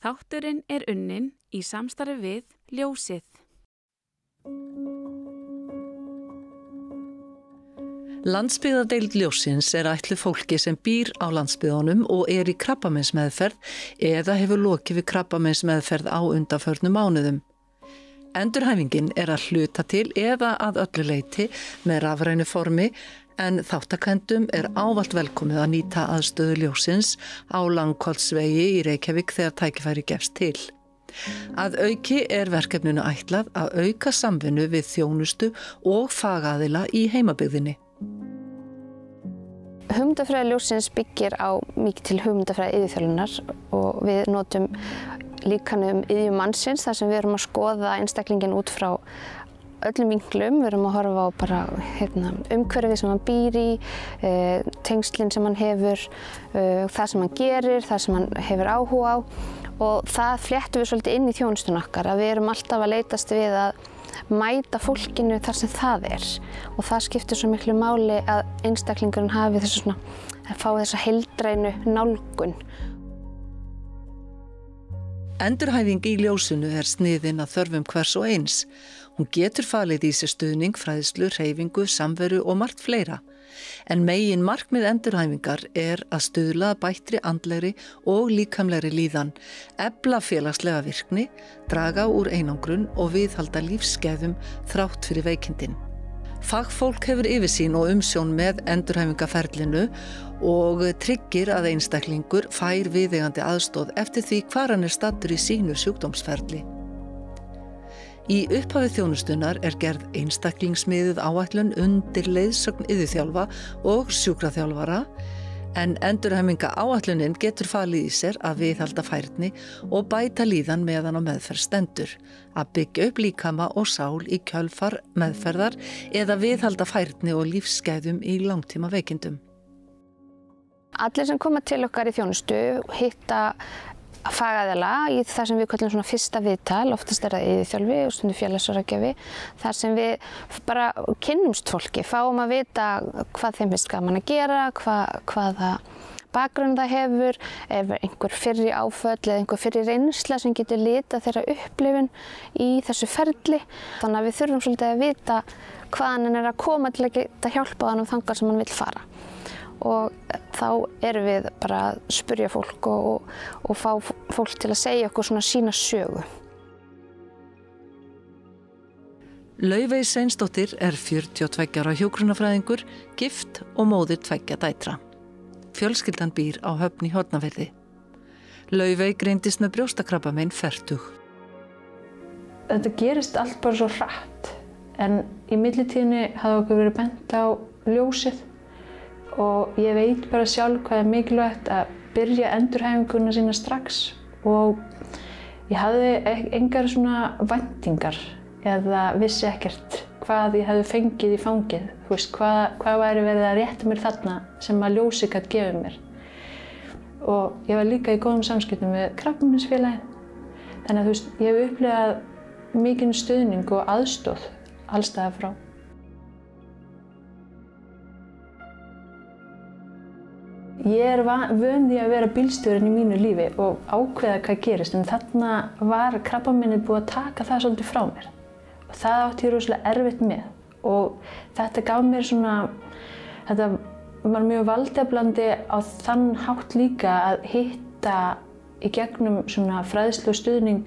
Þátturinn unnin í samstarfi við Ljósið. Landsbyggðardeild Ljóssins ætluð fólki sem býr á landsbyggðunum og í krabbameinsmeðferð eða hefur lokið við krabbameinsmeðferð á undanförnum mánuðum. Endurhæfingin að hluta til eða að öllu leyti með rafrænu formi en þáttakendum ávallt velkomið að nýta aðstöðu Ljóssins á Langholtsvegi í Reykjavík þegar tækifæri gefst til. Að auki verkefninu ætlað að auka samvinnu við þjónustu og fagaðila í heimabyggðinni. Hugmyndafræði Ljóssins byggir á mikið til hugmyndafræði iðjuþjálfunar og við notum líkanið iðju mannsins þar sem við erum að skoða einstaklinginn út frá öllum vinklum. Við erum að horfa á bara umhverfið sem hann býr í, tengslin sem hann hefur, það sem hann gerir, það sem hann hefur áhuga á og það fléttum við svolítið inn í þjónustuna okkar að við erum alltaf að leitast við að mæta fólkinu þar sem það og það skiptir svo miklu máli að einstaklingurinn hafi fái þessa heildrænu nálgun. Endurhæfing í Ljósinu sniðin að þörfum hvers og eins. Hún getur falið í sér stuðning, fræðslu, hreyfingu, samveru og margt fleira. En megin markmið endurhæfingar að stuðla að bættri andlegri og líkamlegri líðan, efla félagslega virkni, draga úr einangrun og viðhalda lífsgæðum þrátt fyrir veikindin. Fagfólk hefur yfirsýn og umsjón með endurhæfingarferlinu og tryggir að einstaklingur fær viðeigandi aðstoð eftir því hvar hann staddur í sínu sjúkdómsferli. Í upphafi þjónustunnar gerð einstaklingsmiðuð áætlun undir leiðsögn iðjuþjálfa og sjúkraþjálfara en endurhæfinga áætlunin getur falið í sér að viðhalda færni og bæta líðan meðan á meðferð stendur, að byggja upp líkama og sál í kjölfar meðferðar eða viðhalda færni og lífsgæðum í langtíma veikindum. Allir sem koma til okkar í þjónustu hitta fagaðila í það sem við köllum svona fyrsta viðtal, oftast það iðjuþjálfi og stundum félagsráðgjafi, þar sem við bara kynnumst fólki, fáum að vita hvað þeim finnst gaman að gera, hvaða bakgrunn það hefur, ef einhver fyrri áföll eða einhver fyrri reynsla sem getur litað þeirra upplifun í þessu ferli. Þannig að við þurfum svolítið að vita hvaðan hann að koma til að geta hjálpað hann þangað sem hann vill fara. Og þá erum við bara að spyrja fólk og fá fólk til að segja okkur svona sína sögu. Laufey Sveinsdóttir 42 ára hjúkrunarfræðingur, gift og móðir 2 dætra. Fjölskyldan býr á Höfn í Hornafirði. Laufey greindist með brjóstakrabbamein fertug. Þetta gerist allt bara svo hratt en í millitíðinni hafði okkur verið bent á Ljósið. Og ég veit bara sjálf hvað mikilvægt að byrja endurhæfinguna sína strax og ég hafði engar svona væntingar eða vissi ekkert hvað ég hefði fengið í fangið, hvað væri verið að rétta mér þarna sem að Ljósið gat gefið mér. Og ég var líka í góðum samskiptum við Krabbameinsfélagið, þannig að ég hef upplifað mikinn stuðning og aðstoð alls staðar frá. Ég vön því að vera bílstjórinn í mínu lífi og ákveða hvað gerist, en þarna var krabbameinið búið að taka það svolítið frá mér. Og það átti ég rosalega erfitt með og þetta gaf mér þetta var mjög valdeflandi á þann hátt líka að hitta í gegnum svona fræðslu og stuðning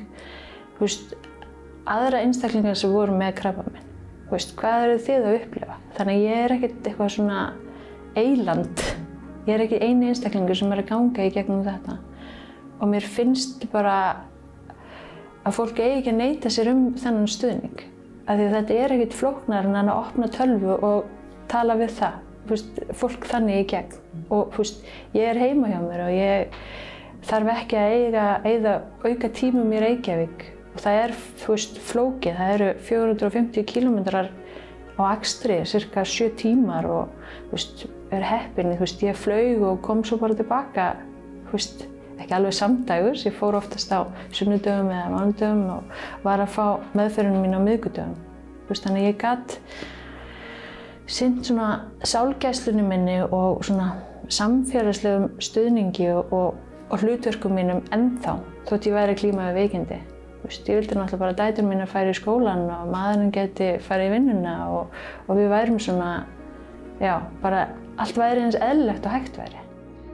aðra einstaklingar sem voru með krabbamein. Hvað eru þið að upplifa? Þannig að ég ekkert eitthvað svona eyland. Ég ekki eini einstaklingur sem að ganga í gegnum þetta og mér finnst bara að fólk eigi ekki að neita sér þennan stuðning af því að þetta ekkert flóknara en að opna tölvu og tala við það, fólk þannig í gegn og ég heima hjá mér og ég þarf ekki að eyða auka tímum í Reykjavík og það flókið, það eru 450 kílómetrar á akstri, cirka 7 tímar og heppin, ég flaug og kom svo bara tilbaka, ekki alveg samdægurs, ég fór oftast á sunnudögum eða mánudögum og var að fá meðferðina mín á miðvikudögum. Þannig að ég gat sinnt svona sálgæslunni minni og svona samfélagslegum stuðningi og hlutverkum mínum ennþá. þótt ég væri að glíma við veikindi. Ég vildi náttúrulega bara að dætur mínar færi í skólann og maðurinn geti farið í vinnuna og við værum svona, já, bara allt væri eins eðlilegt og hægt væri.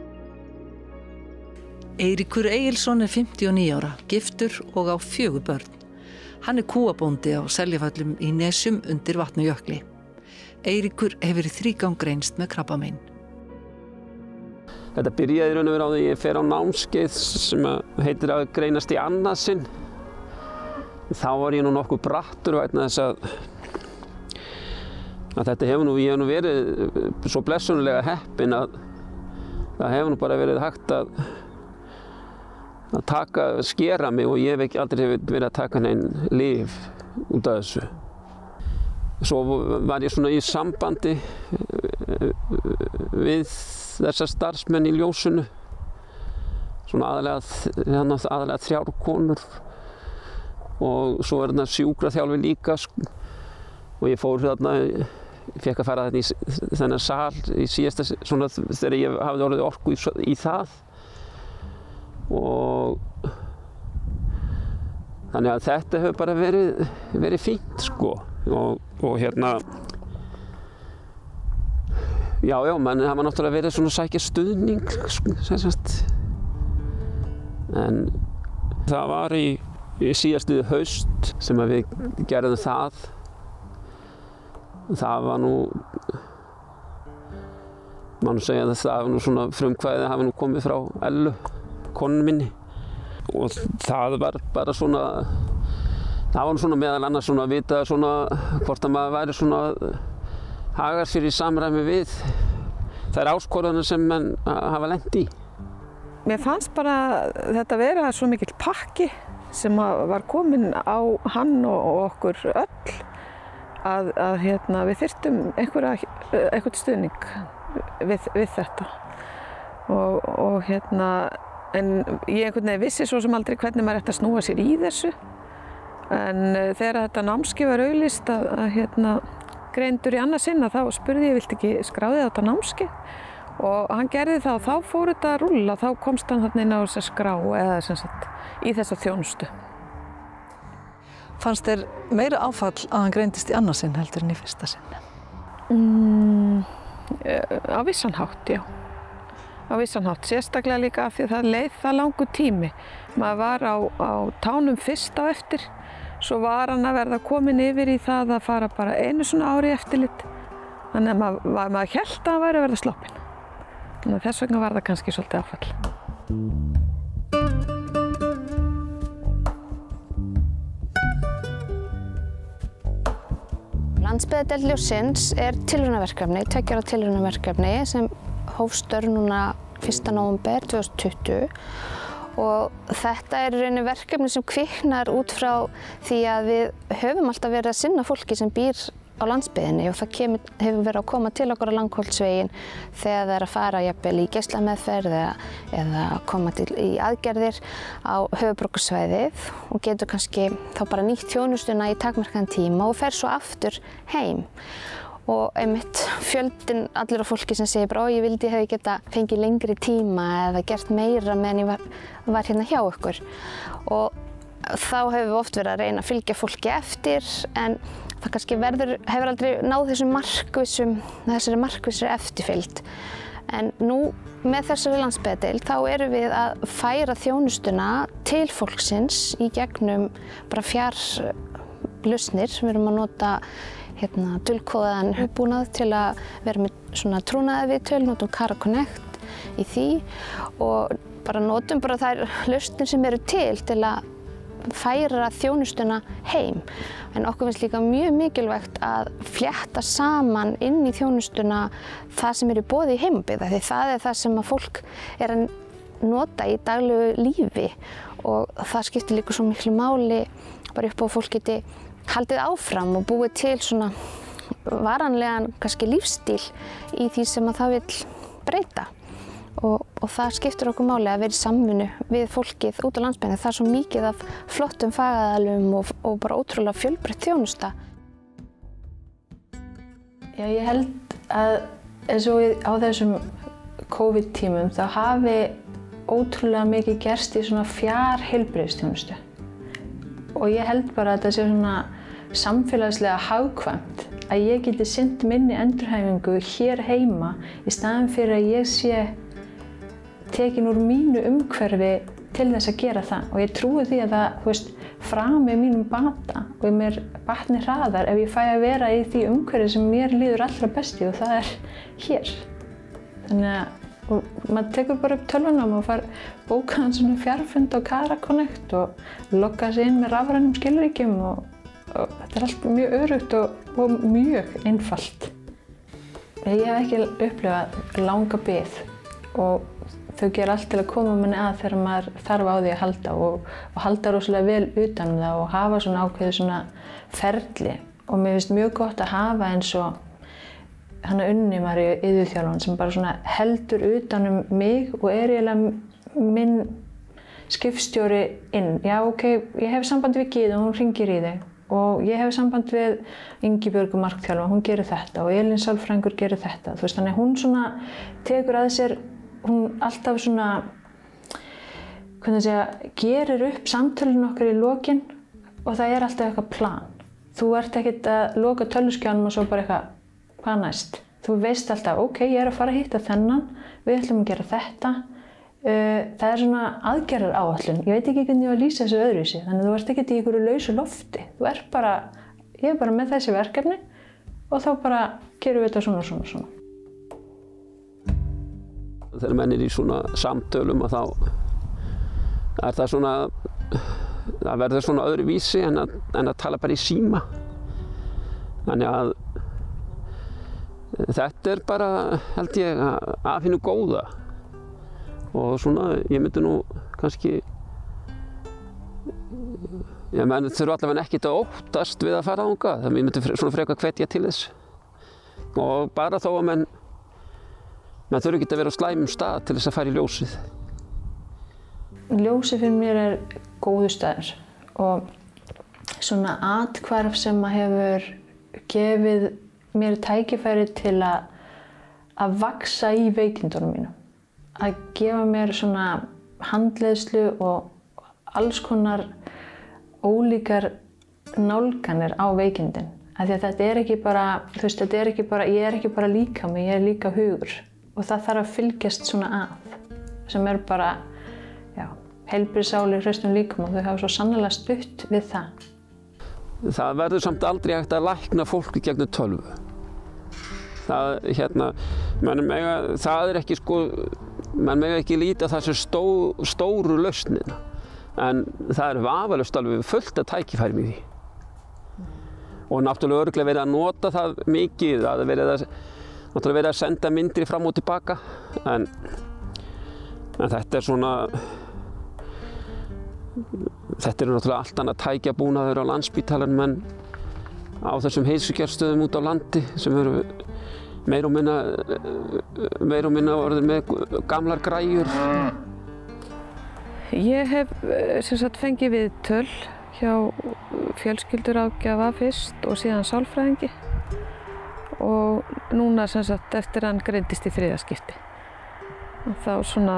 Eiríkur Egilsson 59 ára, giftur og á 4 börn. Hann kúabóndi á Seljavöllum í Nesjum undir Vatnajökli. Eiríkur hefur í 3 gang greinst með krabbamein. Þetta byrjaði í raun og veru á því ég fer á námskeið sem heitir að greinast í annað sinn. Þá var ég nú nokkuð brattur vegna þess að þetta ég hef nú verið svo blessunarlega heppinn að það hefur nú bara verið hægt að skera mig og ég hef aldrei verið að taka nein lyf út af þessu. Svo var ég svona í sambandi við þessar starfsmenn í ljósinu, svona aðalega 3 konur og svo þarna sjúkraþjálfi líka og ég fór þarna, fékk að fara þarna í þennan sal í síðasta, svona þegar ég hafði orðið orku í það og þannig að þetta hefur bara verið fínt sko og hérna já, menn það var náttúrulega verið svona að sækja stuðning sem sagt en það var í síðastliðið haust sem að við gerðum það. Það var nú, má nú segja að það var nú svona frumkvæðið hafi nú komið frá Ellu, konunni minni. Og það var bara svona, það var nú svona meðal annars svona að vita svona hvort að maður væri svona hagar sér í samræmi við þær áskoranir sem menn hafa lent í. Mér fannst bara þetta vera svo mikill pakki sem var kominn á hann og okkur öll að við þyrftum einhvern stuðning við þetta og en ég einhvern veginn vissi svo sem aldrei hvernig maður ætti að snúa sér í þessu en þegar þetta námskeið var auglýst að greindur í annað sinn þá spurði ég viltu ekki skráði þetta námskeið og hann gerði það og þá fór þetta að rúlla, þá komst hann þarna inn á þessa skrá eða sem sagt í þessa þjónustu. Fannst þér meira áfall að hann greindist í annað sinn heldur en í fyrsta sinn? Á vissan hátt, já. Á vissan hátt, sérstaklega líka af því að það leið það langur tími. Maður var á tánum fyrst á eftir, svo var hann að verða komin yfir í það að fara bara einu svona ári eftirlit. Þannig að maður hélt að hann væri að verða sloppinn. Þannig að þess vegna var það kannski svolítið áfall. Landsbyggðardeild Ljóssins tilraunaverkefni, 2 ára tilraunaverkefni sem hóf störf núna 1. nóvember 2020 og þetta í rauninni verkefni sem kviknar út frá því að við höfum alltaf verið að sinna fólki sem býr á landsbyggðinni og það hefur verið að koma til okkur á Langholtsveginn þegar það að fara jafnvel í geislameðferð eða koma í aðgerðir á höfuðborgarsvæðið og getur kannski þá bara nýtt þjónustuna í takmarkaðan tíma og fer svo aftur heim. Og einmitt fjöldinn allur af fólki sem segir bara ég vildi hefði geta fengið lengri tíma eða gert meira meðan ég var hérna hjá ykkur. Og þá hefur við oft verið að reyna að fylgja fólki eftir en það kannski hefur aldrei náð þessari markvissri eftirfylgd. En nú með þessari landsbyggðardeild þá erum við að færa þjónustuna til fólksins í gegnum bara fjarlausnir. Við erum að nota dulkóðaðan hugbúnað til að vera með svona trúnaðarviðtöl, notum Cara Connect í því og bara notum bara þær lausnir sem eru til að færa þjónustuna heim. En okkur finnst líka mjög mikilvægt að flétta saman inn í þjónustuna það sem í boði í heimabyggð því það það sem að fólk að nota í daglegu lífi og það skiptir líka svo miklu máli bara upp á að fólk geti haldið áfram og búið til svona varanlegan kannski lífstíl í því sem að það vill breyta. Og það skiptir okkur máli að vera í samvinnu við fólkið út á landsbyggðinni. Það svo mikið af flottum fagaðilum og bara ótrúlega fjölbreytt þjónusta. Já, ég held að eins og á þessum COVID-tímum þá hafi ótrúlega mikið gerst í svona fjarheilbrigðisþjónustu. Og ég held bara að þetta sé svona samfélagslega hagkvæmt að ég geti sinnt minni endurhæfingu hér heima í staðinn fyrir að ég sé tekin úr mínu umhverfi til þess að gera það. Og ég trúi því að það, þú veist, frami mínum bata og mér batni hraðar ef ég fæ að vera í því umhverfi sem mér líður allra best í og það er hér. Þannig að maður tekur bara upp tölvuna og fær bókaðan svona fjarfund á Connect og logga sig inn með rafrænum skilríkjum og þetta er allt mjög öruggt og mjög einfalt. Ég hef ekki upplifað langa bið og þau gera allt til að koma manni að þegar maður þarf á því að halda og halda rosalega vel utan um það og hafa svona ákveðið svona ferli. Og mér finnst mjög gott að hafa eins og Hanna Unni Maríu iðjuþjálfun sem bara svona heldur utan um mig og er eiginlega minn skipstjóri inn. Já, ok, ég hef samband við Gyðu og hún hringir í þig og ég hef samband við Ingibjörgu markþjálfa, hún gerir þetta og Elín sálfræðingur gerir þetta. Þú veist, þannig hún svona tekur að sér, hún alltaf svona, hvernig að segja, gerir upp samtölun okkar í lokin og það er alltaf eitthvað plan. Þú ert ekkert að loka tölvuskjánum og svo bara eitthvað, hvað næst? Þú veist alltaf, ok, ég er að fara að hitta þennan, við ætlum að gera þetta. Það er svona aðgerðaráætlun. Ég veit ekki hvernig ég var að lýsa þessu öðruvísi, þannig að þú ert ekkert í einhverju lausu lofti. Þú ert bara, ég er bara með þessi verkefni og þá bara gerum við þetta svona. Þegar menn er í svona samtölum og þá er það svona, það verður svona öðruvísi en að tala bara í síma. Þannig að þetta er bara, held ég, af hinu góða og svona, ég myndi nú kannski, menn þurfa allavega ekkert að óttast við að fara þangað, ég myndi svona frekar hvetja til þess og bara þó að menn þurfa ekki að vera á slæmum stað til þess að fara í ljósið. Ljósið fyrir mér er góður staður og svona athvarf sem hefur gefið mér tækifæri til að vaxa í veikindunum mínum. Að gefa mér svona handleiðslu og alls konar ólíkar nálganir á veikindin. Af því að þetta er ekki bara, þú veist, ég er ekki bara líkami, ég er líka hugur. Og það þarf að fylgjast svona að, sem er bara, já, heilbrigð sál í hraustum líkama og þau hafa svo sannarlega stutt við það. Það verður samt aldrei hægt að lækna fólki gegnum tölvu. Það er ekki sko, menn mega ekki líta það sem stóru lausnina. En það er vafalaust alveg fullt af tækifærum í því. Og náttúrulega örugglega verið að nota það mikið, það er verið að senda myndir fram og tilbaka. En þetta er svona, þetta er náttúrulega allt annað tækjabúnaður á Landspítalanum en á þessum heilsugæslustöðvum út á landi sem eru meira og minna orðin með gamlar græjur. Ég hef fengið viðtöl hjá fjölskylduráðgjafa fyrst og síðan sálfræðingi og núna eftir hann greindist í 3. skipti. Þá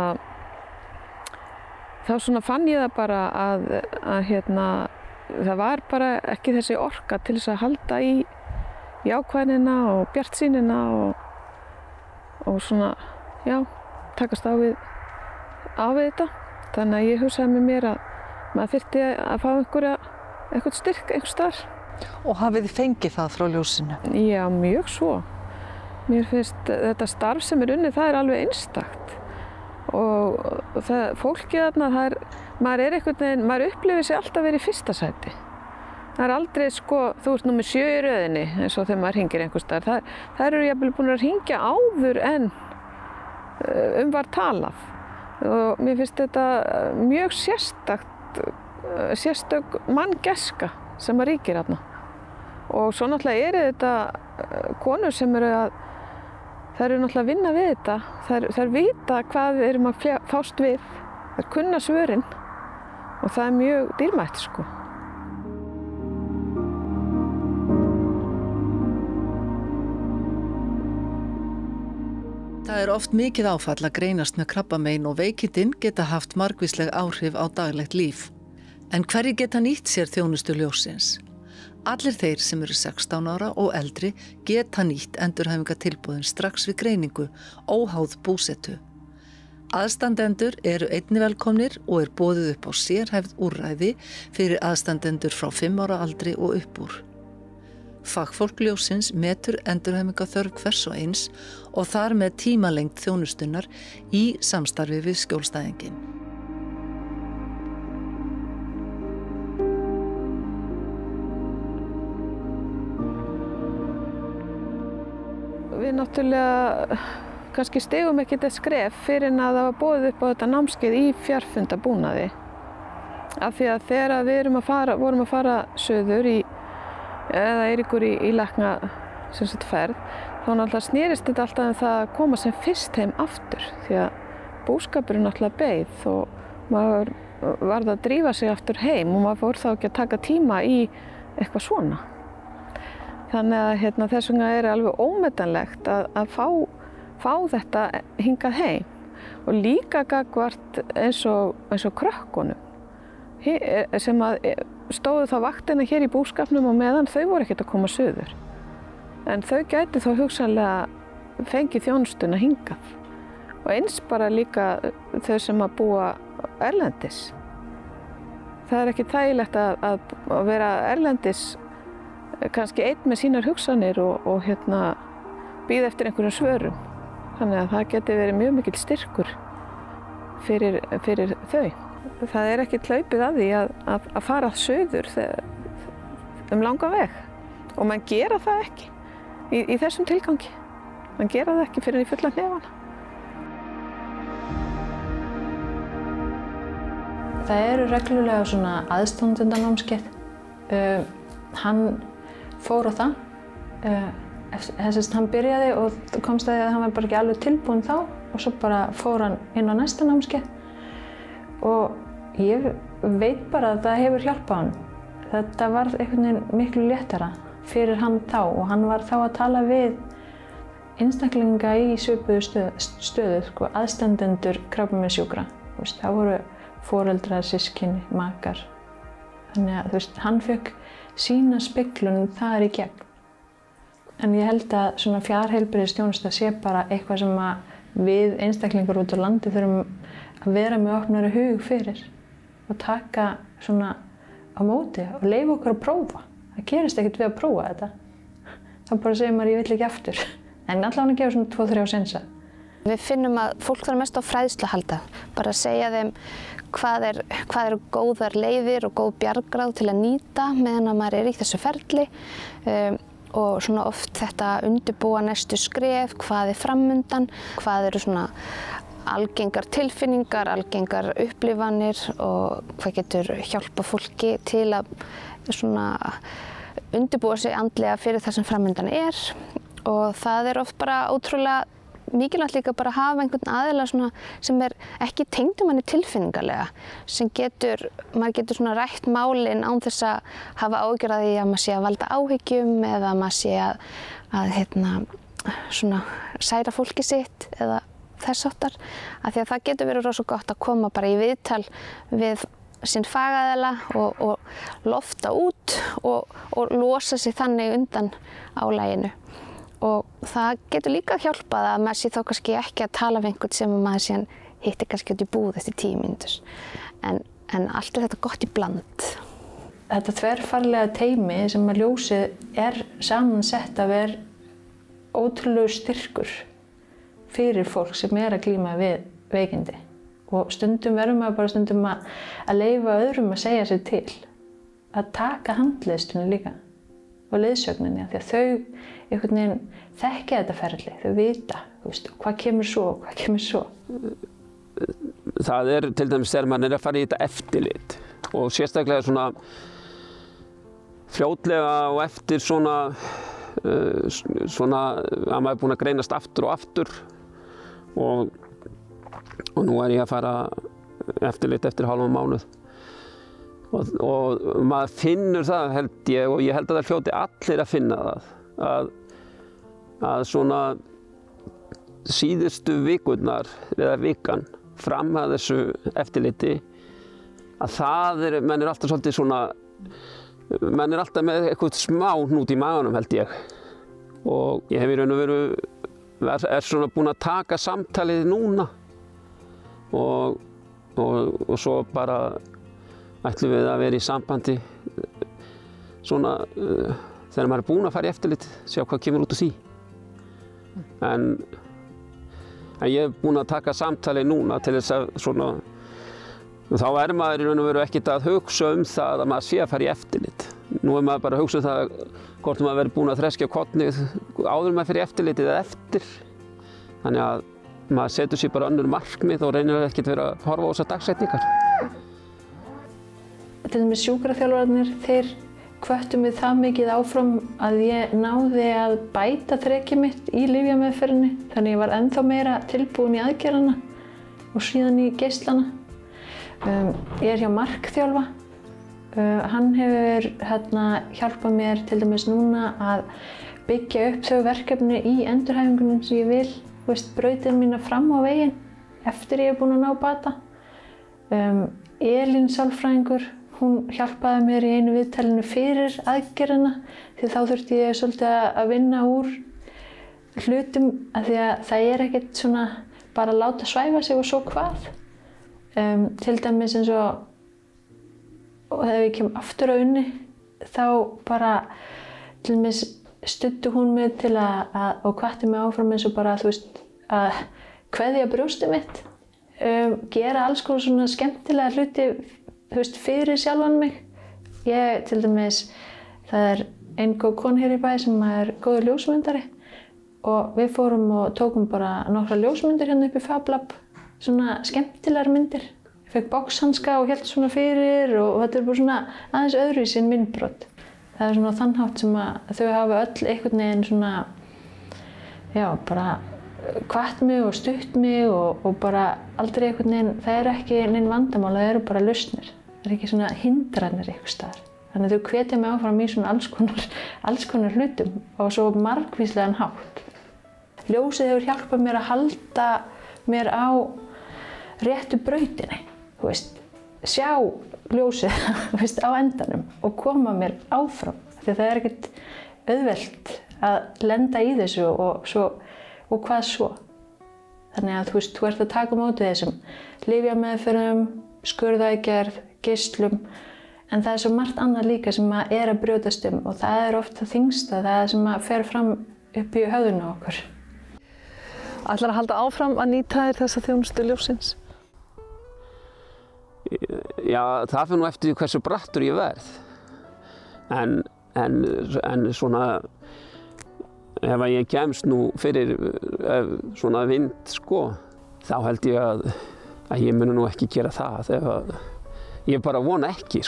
svona fann ég það bara að það var bara ekki þessi orka til þess að halda í jákvæðnina og bjartsýnina og svona, já, takast á við þetta. Þannig að ég hugsaði með mér að maður þyrfti að fá eitthvað styrk einhvers staðar. Og hafið þið fengið það frá ljósinu? Já, mjög svo. Mér finnst þetta starf sem er unnið, það er alveg einstakt. Og fólkið þarna, maður er einhvern veginn, maður upplifir sig alltaf verið í fyrsta sæti. Það er aldrei sko, þú ert númer 7 í röðinni eins og þegar maður hringir einhvers staðar. Það eru jafnvel búin að hringja áður en var talað. Og mér finnst þetta mjög sérstök manngæska sem að ríkir þarna. Og svo náttúrulega eru þetta konur sem eru þær eru náttúrulega að vinna við þetta. Þær vita hvað við erum að fást við. Þær kunna svörin og það er mjög dýrmætt sko. Það oft mikið áfall að greinast með krabbamein og veikindin geta haft margvísleg áhrif á daglegt líf. En hverjir geta nýtt sér þjónustu ljóssins? Allir þeir sem eru 16 ára og eldri geta nýtt endurhæfingartilboðin strax við greiningu, óháð búsetu. Aðstandendur eru einnig velkomnir og boðið upp á sérhæfð úrræði fyrir aðstandendur frá 5 ára aldri og upp úr. Fagfólk ljóssins metur endurhæfingarþörf hvers og eins og þar með tímalengd þjónustunnar í samstarfi við skjólstæðinginn. Við náttúrulega kannski stigum ekki þetta skref fyrir en að það var boðið upp á þetta námskeið í fjarfundabúnaði. Af því að þegar við vorum að fara suður eða Eiríkur í lækna ferð, þá náttúrulega snerist þetta alltaf um það að koma sem fyrst heim aftur. Því að búskapurinn náttúrulega beið og maður varð að drífa sig aftur heim og maður fór þá ekki að taka tíma í eitthvað svona. Þannig að þess vegna alveg ómetanlegt að fá þetta hingað heim og líka gagnvart eins og krökkunum sem að stóðu þá vaktina hér í búskapnum og meðan þau voru ekkert að koma suður. En þau gætu þá hugsanlega fengið þjónustuna hingað og eins bara líka þau sem að búa erlendis. Það ekki þægilegt að vera erlendis kannski einn með sínar hugsanir og bíða eftir einhverjum svörum. Þannig að það geti verið mjög mikill styrkur fyrir þau. Það ekki hlaupið að því að fara suður langa veg og mann gera það ekki í þessum tilgangi. Mann gera það ekki fyrir í fulla hnefana. Það eru reglulega svona aðstandendanámskeið. Hann fór á það. Hann byrjaði og komst að því að hann var bara ekki alveg tilbúinn þá og svo bara fór hann inn á næsta námskeið. Og ég veit bara að það hefur hjálpað hann. Þetta var einhvern veginn miklu léttara fyrir hann þá og hann var þá að tala við einstaklinga í svipuðu stöðu, aðstandendur krabbameinssjúkra. Það voru foreldrar, systkini, makar. Þannig að hann fékk sína speglun þar í gegn. En ég held að svona fjarheilbrigðisþjónusta sé bara eitthvað sem að við einstaklingar út á landi þurfum að vera með opnari hug fyrir og taka svona á móti og leyfa okkur að prófa. Það gerist ekkert við að prófa þetta. Þá bara segir maður ég vill ekki aftur. En allavega gefa svona 2-3 sénsa. Við finnum að fólk þarf mest á fræðslu að halda. Bara segja þeim hvað eru góðar leiðir og góð bjargráð til að nýta meðan að maður í þessu ferli. Og svona oft þetta undirbúa næstu skref, hvað framundan, hvað eru svona algengar tilfinningar, algengar upplifanir og hvað getur hjálpa fólki til að svona undirbúa sig andlega fyrir það sem framundan og það oft bara ótrúlega mikilvægt líka bara að hafa einhvern aðila svona sem ekki tengdur manni tilfinningarlega, sem maður getur svona rætt málin án þess að hafa áhyggjur af því að maður sé að valda áhyggjum eða maður sé að svona særa fólki sitt eða þess háttar, af því að það getur verið rosa gott að koma bara í viðtal við sinn fagaðila og lofta út og losa sig þannig undan álaginu. Og það getur líka hjálpað að maður sé þá kannski ekki að tala við einhvern sem maður síðan hittir kannski út í búð eftir 10 mínútur. En allt þetta gott í bland. Þetta þverfaglega teymi sem að ljósið samansett að vera ótrúlegur styrkur fyrir fólk sem að glíma við veikindi. Og stundum verðum maður bara stundum að leyfa öðrum að segja sér til. Að taka handleiðslunni líka og leiðsögninni, því að þau einhvern veginn þekkja þetta ferli, þau vita, hvað kemur svo. Það til dæmis þegar maður að fara í þetta eftirlit og sérstaklega svona fljótlega og eftir svona að maður búinn að greinast aftur og aftur og nú ég að fara eftirlit eftir hálfan mánuð. Og maður finnur það held ég og ég held að það hljóti allir að finna það að svona síðustu vikurnar eða vikan fram að þessu eftirliti að menn alltaf svolítið svona, menn alltaf með eitthvað smá hnút í maganum held ég. Og ég hef í raun og veru svona búinn að taka samtalið núna og svo bara ætlum við að vera í sambandi svona þegar maður búinn að fara í eftirlit, sjá hvað kemur út úr því. En ég hef búinn að taka samtalið núna til þess að svona, þá maður í raun og veru ekkert að hugsa það að maður sé að fara í eftirlit. Nú maður bara að hugsa það hvort maður verið búinn að þreskja kornið áður maður fyrir eftirlitið eða eftir. Þannig að maður setur sér bara önnur markmið og reynir ekkert vera að horfa á þessar dagsetningar. Til dæmis sjúkraþjálfararnir, þeir hvöttu mig það mikið áfram að ég náði að bæta þrekið mitt í lyfjameðferðinni. Þannig ég var ennþá meira tilbúin í aðgerðina og síðan í geislana. Ég hjá markþjálfa. Hann hefur hjálpað mér til dæmis núna að byggja upp þau verkefni í endurhæfingunum sem ég vil, brautir mína fram á veginn eftir ég búin að ná bata. Elín sálfræðingur, hún hjálpaði mér í einu viðtalinu fyrir aðgerðina því þá þurfti ég svolítið að vinna úr hlutum af því að það ekkert svona bara að láta svæfa sig og svo hvað. Til dæmis eins og þegar ég kem aftur á unni þá bara til dæmis studdi hún mig til og hvatti mig áfram eins og bara að kveðja brjóstið mitt, gera alls konar svona skemmtilega hluti fyrir sjálfan mig. Ég til dæmis, það ein góð kona hér í bæ sem góður ljósmyndari og við fórum og tókum bara nokkra ljósmyndir hérna upp í Fab Lab, svona skemmtilegar myndir. Ég fekk boxhanska og hélt svona fyrir og þetta bara svona aðeins öðruvísi en myndbrot. Það svona þann hátt sem að þau hafa öll einhvern veginn svona, já, bara hvatt mig og stutt mig og bara aldrei einhvern veginn, það ekki neinn vandamál, það bara lausnir. Það ekki svona hindranir einhvers staðar. Þannig að þau hvetja mig áfram í svona alls konar hlutum og svo margvíslegan hátt. Ljósið hefur hjálpað mér að halda mér á réttu brautinni, sjá ljósið á endanum og koma mér áfram. Því það ekkert auðvelt að lenda í þessu og hvað svo. Þannig að þú ert að taka á móti þessum lyfjameðferðum, skurðaðgerð, geislum, en það svo margt annað líka sem að brjótast og það oft það þyngsta, það sem að fer fram upp í höfðinu á okkur. Ætlarðu að halda áfram að nýta þér þessa þjónustu ljóssins? Já, það fer nú eftir hversu brattur ég verð. En svona, ef ég kemst nú fyrir svona vind, þá held ég að ég muni nú ekki gera það. Ég bara vona ekki,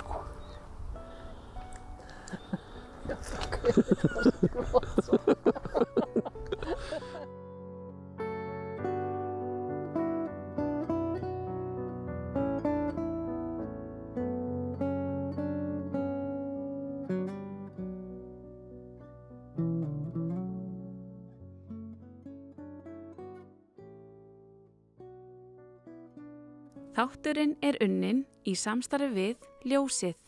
Þátturinn unnin í samstarfi við Ljósið.